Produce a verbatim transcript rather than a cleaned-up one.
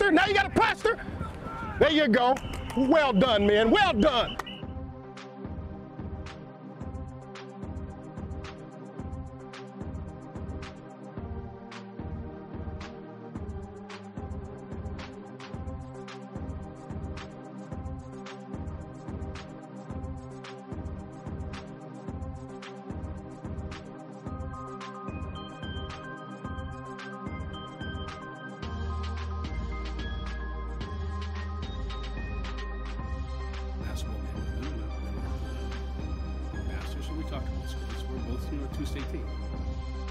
plaster. Now you got a plaster. There you go. Well done, man. Well done. Masters, so we talked about schools. We're both, you know, two state teams.